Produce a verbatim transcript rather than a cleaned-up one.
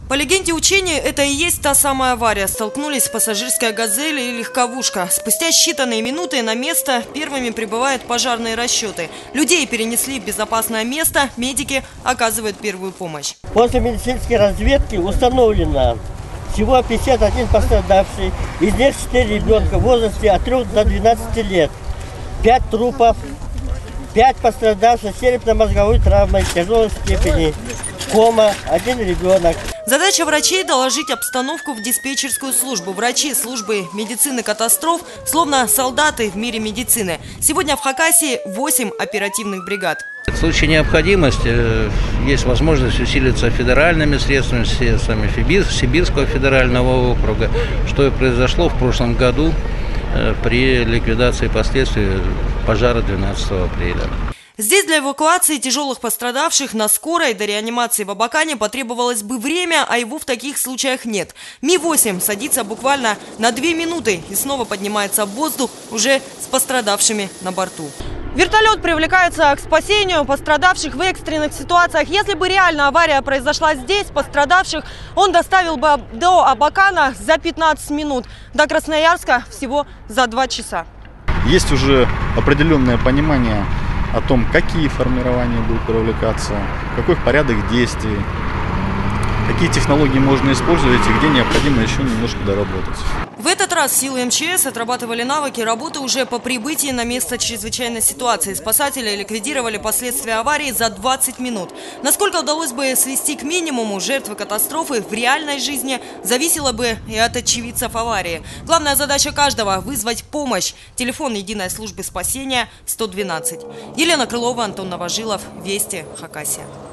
По легенде учения, это и есть та самая авария. Столкнулись пассажирская «Газель» и легковушка. Спустя считанные минуты на место первыми прибывают пожарные расчеты. Людей перенесли в безопасное место, медики оказывают первую помощь. После медицинской разведки установлено всего пятьдесят один пострадавший, из них четыре ребенка в возрасте от трёх до двенадцати лет, пять трупов, пять пострадавших с черепно-мозговой травмой тяжелой степени, кома, один ребенок. Задача врачей – доложить обстановку в диспетчерскую службу. Врачи службы медицины катастроф словно солдаты в мире медицины. Сегодня в Хакасии восемь оперативных бригад. В случае необходимости есть возможность усилиться федеральными средствами, средствами Сибирского федерального округа, что и произошло в прошлом году при ликвидации последствий пожара двенадцатого апреля. Здесь для эвакуации тяжелых пострадавших на скорой до реанимации в Абакане потребовалось бы время, а его в таких случаях нет. Ми восемь садится буквально на две минуты и снова поднимается в воздух уже с пострадавшими на борту. Вертолет привлекается к спасению пострадавших в экстренных ситуациях. Если бы реально авария произошла здесь, пострадавших он доставил бы до Абакана за пятнадцать минут, до Красноярска всего за два часа. Есть уже определенное понимание о том, какие формирования будут привлекаться, какой порядок действий, какие технологии можно использовать и где необходимо еще немножко доработать. В этот раз силы эм че эс отрабатывали навыки работы уже по прибытии на место чрезвычайной ситуации. Спасатели ликвидировали последствия аварии за двадцать минут. Насколько удалось бы свести к минимуму жертвы катастрофы в реальной жизни, зависело бы и от очевидцев аварии. Главная задача каждого – вызвать помощь. Телефон единой службы спасения сто двенадцать. Елена Крылова, Антон Новожилов, Вести, Хакасия.